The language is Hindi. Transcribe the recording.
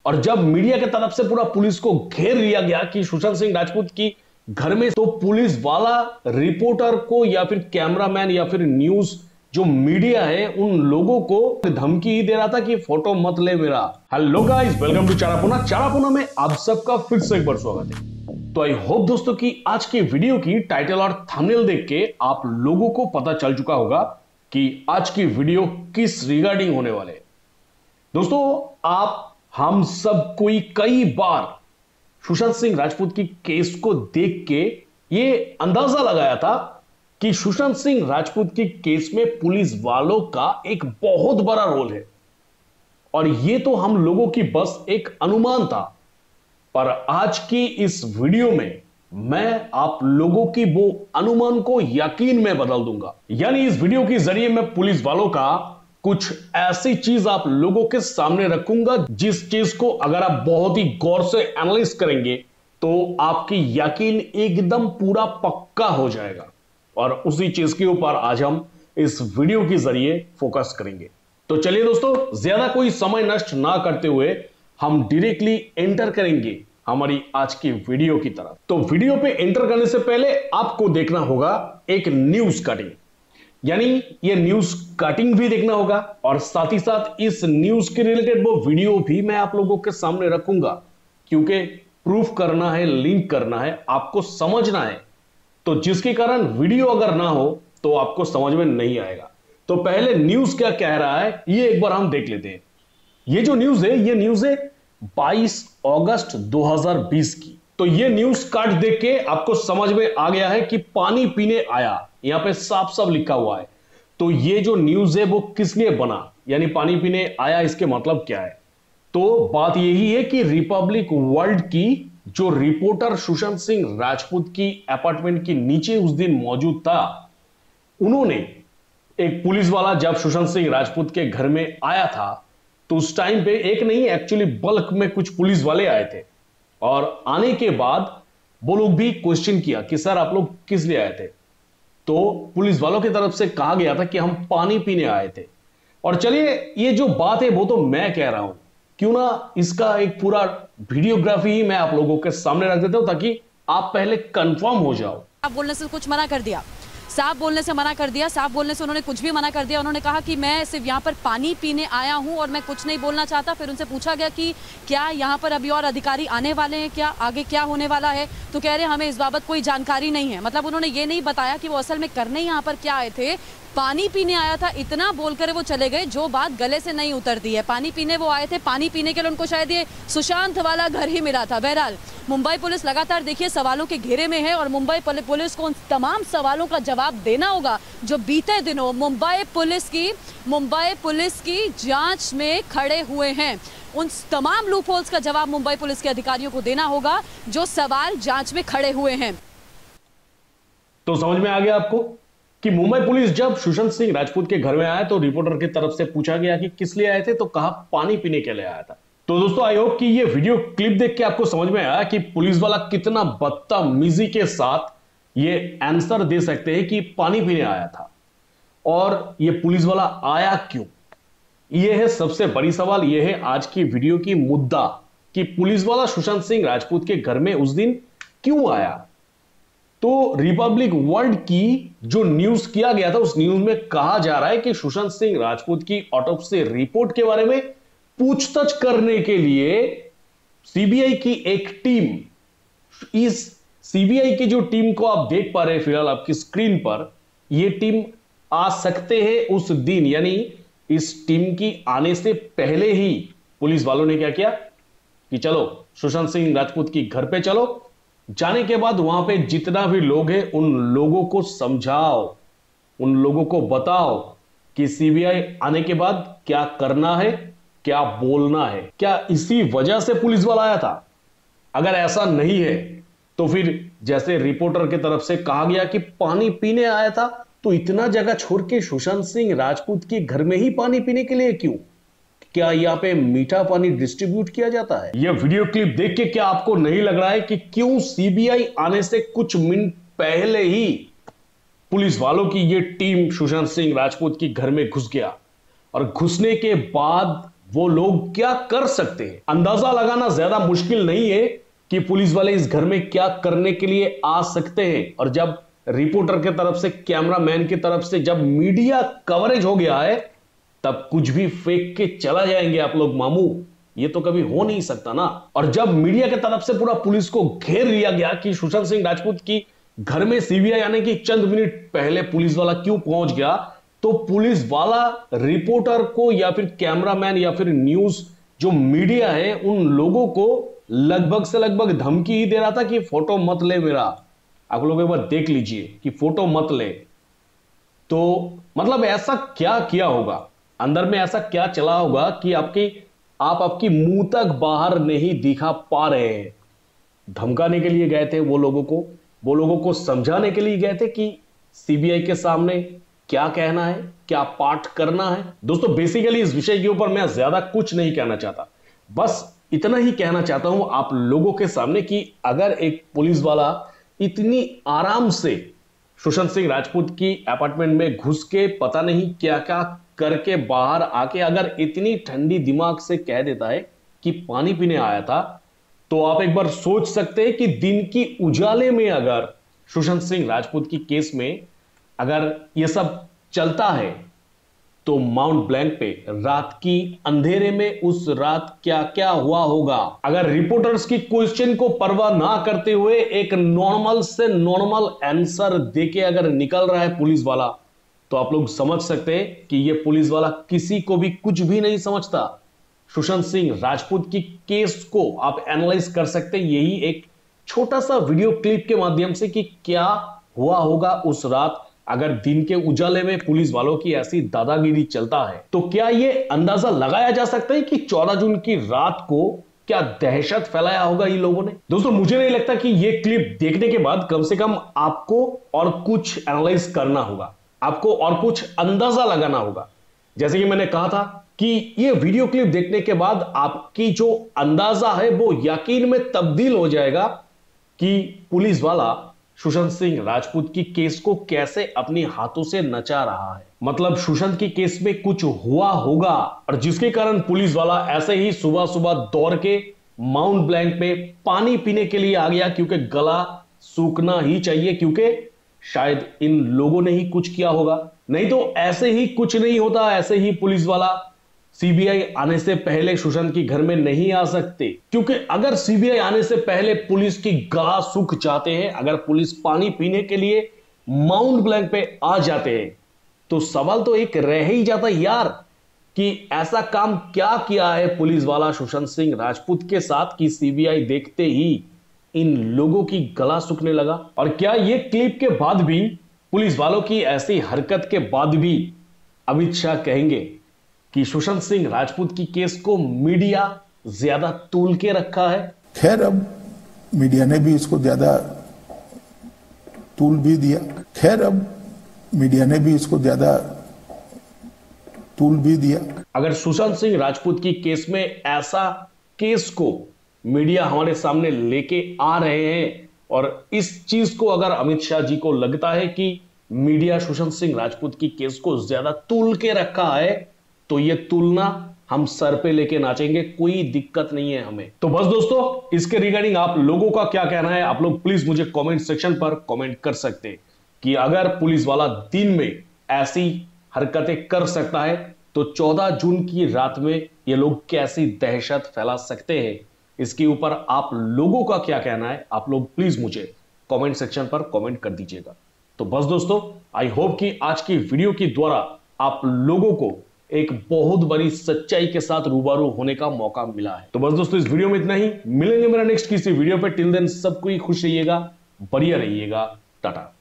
और जब मीडिया की तरफ से पूरा पुलिस को घेर लिया गया कि सुशांत सिंह राजपूत की घर में, तो पुलिस वाला रिपोर्टर को या फिर कैमरामैन या फिर न्यूज जो मीडिया है उन लोगों को धमकी ही दे रहा था कि फोटो मत ले मेरा। Hello guys, welcome to Charapuna. Charapuna में आप सबका फिर से एक बार स्वागत है। तो आई होप दोस्तों कि आज की वीडियो की टाइटल और थंबनेल देख के आप लोगों को पता चल चुका होगा कि आज की वीडियो किस रिगार्डिंग होने वाले। दोस्तों, आप हम सब कोई कई बार सुशांत सिंह राजपूत की केस को देख के ये अंदाजा लगाया था कि सुशांत सिंह राजपूत की केस में पुलिस वालों का एक बहुत बड़ा रोल है, और ये तो हम लोगों की बस एक अनुमान था। पर आज की इस वीडियो में मैं आप लोगों की वो अनुमान को यकीन में बदल दूंगा। यानी इस वीडियो के जरिए मैं पुलिस वालों का कुछ ऐसी चीज आप लोगों के सामने रखूंगा जिस चीज को अगर आप बहुत ही गौर से एनालाइज करेंगे तो आपकी यकीन एकदम पूरा पक्का हो जाएगा। और उसी चीज के ऊपर आज हम इस वीडियो के जरिए फोकस करेंगे। तो चलिए दोस्तों, ज्यादा कोई समय नष्ट ना करते हुए हम डायरेक्टली एंटर करेंगे हमारी आज की वीडियो की तरफ। तो वीडियो पे एंटर करने से पहले आपको देखना होगा एक न्यूज कटिंग, यानी ये न्यूज कटिंग भी देखना होगा, और साथ ही साथ इस न्यूज के रिलेटेड वो वीडियो भी मैं आप लोगों के सामने रखूंगा, क्योंकि प्रूफ करना है, लिंक करना है, आपको समझना है। तो जिसके कारण वीडियो अगर ना हो तो आपको समझ में नहीं आएगा। तो पहले न्यूज क्या कह रहा है ये एक बार हम देख लेते हैं। ये जो न्यूज है, ये न्यूज है 22 अगस्त 2020 की। तो ये न्यूज कार्ड देख के आपको समझ में आ गया है कि पानी पीने आया, यहां पे साफ साफ लिखा हुआ है। तो ये जो न्यूज है वो किस लिए बना, यानी पानी पीने आया, इसके मतलब क्या है? तो बात यही है कि रिपब्लिक वर्ल्ड की जो रिपोर्टर सुशांत सिंह राजपूत की अपार्टमेंट के नीचे उस दिन मौजूद था, उन्होंने एक पुलिस वाला जब सुशांत सिंह राजपूत के घर में आया था तो उस टाइम पे एक नहीं, एक्चुअली बल्क में कुछ पुलिस वाले आए थे। और आने के बाद वो लोग भी क्वेश्चन किया कि सर आप लोग किस लिए आए थे। तो पुलिस वालों की तरफ से कहा गया था कि हम पानी पीने आए थे। और चलिए, ये जो बात है वो तो मैं कह रहा हूं, क्यों ना इसका एक पूरा वीडियोग्राफी ही मैं आप लोगों के सामने रख देता हूं ताकि आप पहले कंफर्म हो जाओ। आप बोलने से कुछ मना कर दिया, साफ बोलने से मना कर दिया, साफ बोलने से उन्होंने कुछ भी मना कर दिया। उन्होंने कहा कि मैं सिर्फ यहाँ पर पानी पीने आया हूँ और मैं कुछ नहीं बोलना चाहता। फिर उनसे पूछा गया कि क्या यहाँ पर अभी और अधिकारी आने वाले हैं, क्या आगे क्या होने वाला है, तो कह रहे हमें इस बाबत कोई जानकारी नहीं है। मतलब उन्होंने ये नहीं बताया कि वो असल में करने यहाँ पर क्या आए थे। पानी पीने आया था इतना बोलकर वो चले गए, जो बात गले से नहीं उतरती है। पानी पीने वो आए थे, पानी पीने के लिए उनको शायद ये सुशांत वाला घर ही मिला था। बहरहाल मुंबई पुलिस लगातार देखिए सवालों के घेरे में है, और मुंबई पुलिस को उन तमाम सवालों का जवाब देना होगा जो बीते दिनों मुंबई पुलिस की जांच में खड़े हुए हैं। उन तमाम लूपहोल्स का जवाब मुंबई पुलिस के अधिकारियों को देना होगा जो सवाल जांच में खड़े हुए हैं। तो समझ में आ गया आपको कि मुंबई पुलिस जब सुशांत सिंह राजपूत के घर में आया तो रिपोर्टर की तरफ से पूछा गया कि किस लिए आए थे, तो कहा पानी पीने के लिए आया था। तो दोस्तों, आई होप कि ये वीडियो क्लिप देख के आपको समझ में आया कि पुलिस वाला कितना बदतमीजी के साथ ये आंसर दे सकते हैं कि पानी पीने आया था। और ये पुलिस वाला आया क्यों, ये है सबसे बड़ी सवाल। ये है आज की वीडियो की मुद्दा कि पुलिस वाला सुशांत सिंह राजपूत के घर में उस दिन क्यों आया। तो रिपब्लिक वर्ल्ड की जो न्यूज किया गया था, उस न्यूज में कहा जा रहा है कि सुशांत सिंह राजपूत की ऑटोप्सी रिपोर्ट के बारे में पूछताछ करने के लिए सीबीआई की एक टीम, इस सीबीआई की जो टीम को आप देख पा रहे हैं फिलहाल आपकी स्क्रीन पर, यह टीम आ सकते हैं उस दिन। यानी इस टीम की आने से पहले ही पुलिस वालों ने क्या किया कि चलो सुशांत सिंह राजपूत की घर पे चलो, जाने के बाद वहां पे जितना भी लोग हैं उन लोगों को समझाओ, उन लोगों को बताओ कि सीबीआई आने के बाद क्या करना है, क्या बोलना है। क्या इसी वजह से पुलिस वाला आया था? अगर ऐसा नहीं है तो फिर जैसे रिपोर्टर की तरफ से कहा गया कि पानी पीने आया था, तो इतना जगह छोड़ के सुशांत सिंह राजपूत के घर में ही पानी पीने के लिए क्यों? क्या यहाँ पे मीठा पानी डिस्ट्रीब्यूट किया जाता है? यह वीडियो क्लिप देख के क्या आपको नहीं लग रहा है कि क्यों सीबीआई आने से कुछ मिनट पहले ही पुलिस वालों की यह टीम सुशांत सिंह राजपूत की घर में घुस गया, और घुसने के बाद वो लोग क्या कर सकते हैं। अंदाजा लगाना ज्यादा मुश्किल नहीं है कि पुलिस वाले इस घर में क्या करने के लिए आ सकते हैं। और जब रिपोर्टर की तरफ से, कैमरामैन की तरफ से जब मीडिया कवरेज हो गया है, तब कुछ भी फेंक के चला जाएंगे आप लोग मामू। ये तो कभी हो नहीं सकता ना। और जब मीडिया की तरफ से पूरा पुलिस को घेर लिया गया कि सुशांत सिंह राजपूत की घर में सीबीआई आने की चंद मिनट पहले पुलिस वाला क्यों पहुंच गया, तो पुलिस वाला रिपोर्टर को या फिर कैमरामैन या फिर न्यूज जो मीडिया है उन लोगों को लगभग से लगभग धमकी ही दे रहा था कि फोटो मत ले मेरा। आप लोग एक बार देख लीजिए कि फोटो मत ले। तो मतलब ऐसा क्या किया होगा, अंदर में ऐसा क्या चला होगा कि आप आपकी मुंह तक बाहर नहीं दिखा पा रहे हैं। धमकाने के लिए गए थे वो लोगों को समझाने के लिए गए थे कि सीबीआई के सामने क्या कहना है, क्या पाठ करना है। दोस्तों बेसिकली इस विषय के ऊपर मैं ज्यादा कुछ नहीं कहना चाहता, बस इतना ही कहना चाहता हूं आप लोगों के सामने कि अगर एक पुलिस वाला इतनी आराम से सुशांत सिंह राजपूत की अपार्टमेंट में घुस के पता नहीं क्या क्या करके बाहर आके अगर इतनी ठंडी दिमाग से कह देता है कि पानी पीने आया था, तो आप एक बार सोच सकते हैं कि दिन की उजाले में अगर सुशांत सिंह राजपूत की केस में अगर यह सब चलता है, तो माउंट ब्लैंक पे रात की अंधेरे में उस रात क्या क्या हुआ होगा। अगर रिपोर्टर्स की क्वेश्चन को परवाह ना करते हुए एक नॉर्मल से नॉर्मल आंसर देके अगर निकल रहा है पुलिस वाला, तो आप लोग समझ सकते हैं कि यह पुलिस वाला किसी को भी कुछ भी नहीं समझता। सुशांत सिंह राजपूत की केस को आप एनालाइज कर सकते हैं यही एक छोटा सा वीडियो क्लिप के माध्यम से कि क्या हुआ होगा उस रात अगर दिन के उजाले में पुलिस वालों की ऐसी दादागिरी चलता है। तो क्या यह अंदाजा लगाया जा सकता है कि 14 जून की रात को क्या दहशत फैलाया होगा इन लोगों ने। दोस्तों मुझे नहीं लगता कि यह क्लिप देखने के बाद कम से कम आपको और कुछ एनालाइज करना होगा, आपको और कुछ अंदाजा लगाना होगा। जैसे कि मैंने कहा था कि यह वीडियो क्लिप देखने के बाद आपकी जो अंदाजा है वो यकीन में तब्दील हो जाएगा कि पुलिस वाला सुशांत सिंह राजपूत की केस को कैसे अपनी हाथों से नचा रहा है। मतलब सुशांत की केस में कुछ हुआ होगा और जिसके कारण पुलिस वाला ऐसे ही सुबह सुबह दौड़ के माउंट ब्लैंक पे पानी पीने के लिए आ गया, क्योंकि गला सूखना ही चाहिए, क्योंकि शायद इन लोगों ने ही कुछ किया होगा। नहीं तो ऐसे ही कुछ नहीं होता, ऐसे ही पुलिस वाला सीबीआई आने से पहले सुशांत की घर में नहीं आ सकते। क्योंकि अगर सीबीआई आने से पहले पुलिस की गला सूख जाते हैं, अगर पुलिस पानी पीने के लिए माउंट ब्लैंक पे आ जाते हैं, तो सवाल तो एक रह ही जाता यार कि ऐसा काम क्या किया है पुलिस वाला सुशांत सिंह राजपूत के साथ कि सीबीआई देखते ही इन लोगों की गला सूखने लगा। और क्या ये क्लिप के बाद भी, पुलिस वालों की ऐसी हरकत के बाद भी अमित शाह कहेंगे कि सुशांत सिंह राजपूत की केस को मीडिया ज्यादा तूल के रखा है? खैर अब मीडिया ने भी इसको ज्यादा तूल भी दिया, अगर सुशांत सिंह राजपूत की केस में ऐसा केस को मीडिया हमारे सामने लेके आ रहे हैं और इस चीज को अगर अमित शाह जी को लगता है कि मीडिया सुशांत सिंह राजपूत की केस को ज्यादा तूल के रखा है, तो ये तुलना हम सर पे लेके नाचेंगे, कोई दिक्कत नहीं है हमें। तो बस दोस्तों, इसके रिगार्डिंग आप लोगों का क्या कहना है, आप लोग प्लीज मुझे कमेंट सेक्शन पर कमेंट कर सकते हैं कि अगर पुलिस वाला दिन में ऐसी हरकतें कर सकता है, तो 14 जून की रात में ये लोग कैसी दहशत फैला सकते हैं। इसके ऊपर आप लोगों का क्या कहना है, आप लोग प्लीज मुझे कमेंट सेक्शन पर कमेंट कर दीजिएगा। तो बस दोस्तों, आई होप कि आज की वीडियो के द्वारा आप लोगों को एक बहुत बड़ी सच्चाई के साथ रूबरू होने का मौका मिला है। तो बस दोस्तों, इस वीडियो में इतना ही। मिलेंगे मेरा नेक्स्ट किसी वीडियो पे। टिल देन सबको ही खुश रहिएगा, बढ़िया रहिएगा, टाटा।